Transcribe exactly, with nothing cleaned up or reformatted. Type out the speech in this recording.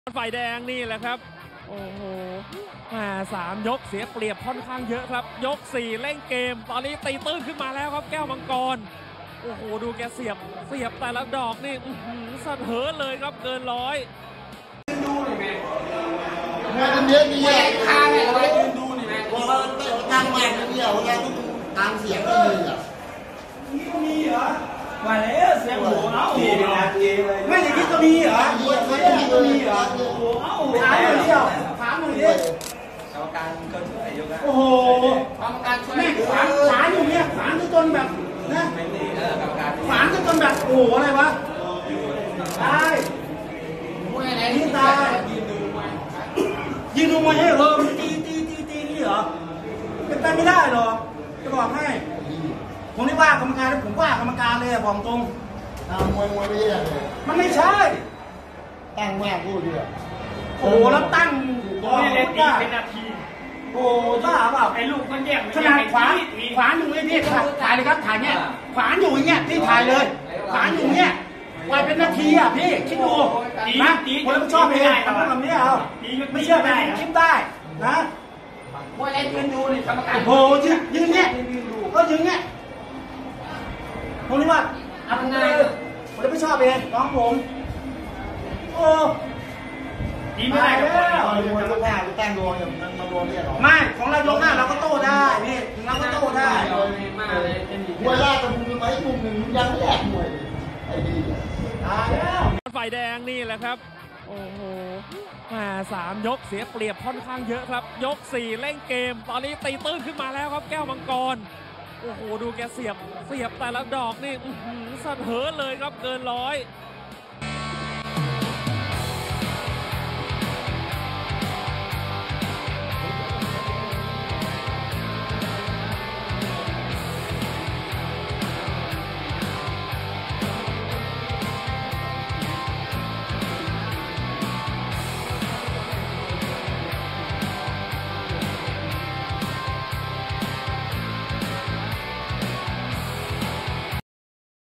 ฝ่ายแดงนี่แหละครับโอ้โหมาสามยกเสียเปรียบค่อนข้างเยอะครับยกสี่เล่นเกมตอนนี้ตีตื้นขึ้นมาแล้วครับแก้วมังกรโอ้โหดูแกเสียบเสียบแต่ละดอกนี่สะเทือนเลยครับเกินร้อยดูหน่อยไหมงานเยอะดีอ่ะข้างเนี่ยเรายืนดูหน่อยไหมว่าทางมันเนี่ยเวลาต้องทางเสียงก็มีอ่ะนี่ก็มีเหรอมาแล้วเสียงหัวเอ้าไม่อย่างนี้ก็มีเหรอไม่อย่างนี้ก็มีเหรอเอ้าถามหน่อยเดียวถามหน่อยดิกรรมการก็ช่วยยกโอ้โหกรรมการช่วยขวานขวานอยู่เนี่ยขวานจนแบบนะขวานจนแบบโอ้โหอะไรวะตายนี่ตายยืนดูมาให้เออตีตีตีตีนี่เหรอเป็นไปไม่ได้หรอจะบอกให้ผมนี่ว่ากรรมการผมว่ากรรมการเลยบอกตรงทางมวยมวยไม่ใช่เลยมันไม่ใช่ตั้งมากพูดด้วยโอ้แล้วตั้งโอ้ยเล่นตีเป็นนาทีโอ้บ้าเปล่าไอ้ลูกมันแย่งขนาดขวานขวานอยู่นี่พี่ถ่ายเลยครับถ่ายเนี่ยขวานอยู่อย่างเงี้ยพี่ถ่ายเลยขวานอยู่เนี่ยวายเป็นนาทีอ่ะพี่คิดดูนะคนรับผิดชอบเองทำแบบนี้เอาไม่เชื่อไปคิดได้นะว่าเล่นยืนดูนี่กรรมการโอ้โหยืนยืนเนี่ยก็ยืนเนี่ยผมนี่ว่าทำงานคนรับผิดชอบเองน้องผมโอ้ดีไม่ได้แล้วมวยยกหน้าไปตั้งรวมอย่างนั้นมารวมเนี่ยหรอไม่ของเรายกหน้าเราก็โต้ได้นี่เราก็โต้ได้มวยแรกกับมุมไหมมุมหนึ่งยังไม่แหลกมวยไอ้ดีตายแล้วฝ่ายแดงนี่แหละครับโอ้โหมาสามยกเสียเปรียบค่อนข้างเยอะครับยกสี่เล่นเกมตอนนี้ตีตื้นขึ้นมาแล้วครับแก้วมังกรโอ้โหดูแกเสียบเสียบแต่ละดอกนี่สะเทือนเลยครับเกินร้อย